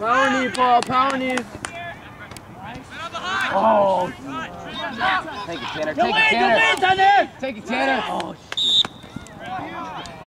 Power knee, Paul, power knee. Oh! Take it, Tanner. Take it, Tanner. Take it, Tanner.